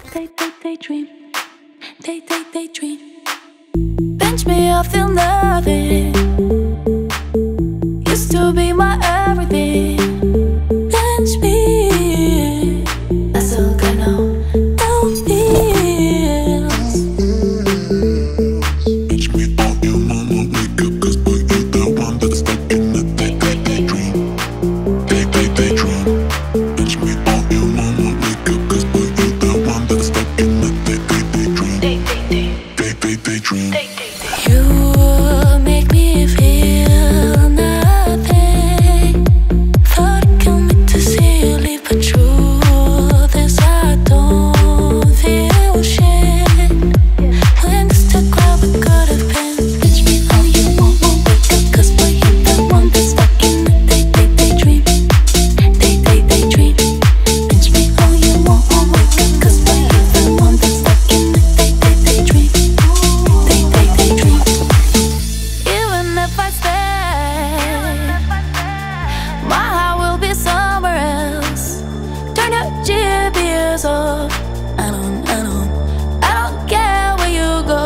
They dream, they dream. Bench me, I feel nothing. Used to be my everything. Bench me, that's all I know. No feels. Bench me all you mama wake up, 'cause boy you the one that's stuck in the daydream. Daydream. Bench me all you mama wake up, 'cause boy you the one that's stuck in the daydream. Daydream. You make me feel nothing. Thought it killed me to see you leave, but truth is I don't feel shit. When this took all we could have been. Bitch me all you want, won't wake up, 'cause boy you the one that's stuck in the daydream. Daydream. Bitch me all you want, won't wake up, 'cause boy you the one that's stuck in the daydream. Even if I stay, my heart will be somewhere else. Turn your GPS off. I don't care where you go.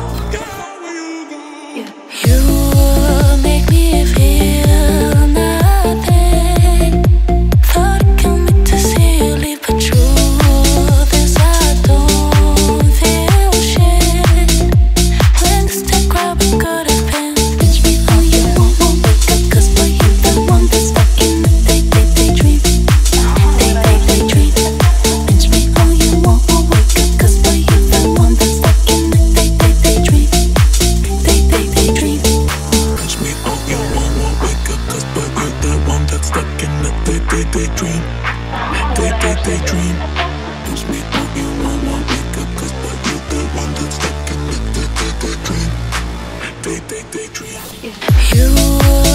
You make me feel nothing. Thought it killed me to see you leave, but truth is I don't feel shit. When this took all we could have been. Bitch me all you want, won't wake up, 'cause boy you the one that's stuck in the daydream. Daydream. Bitch me all you want, won't wake up, 'cause boy you the one that's stuck in the daydream. Bench me all you mama wake up, 'cause boy you the one that's stuck in the daydream. Daydream. Bench me all you mama wake up, 'cause boy you the one that's stuck in the daydream. Daydream. You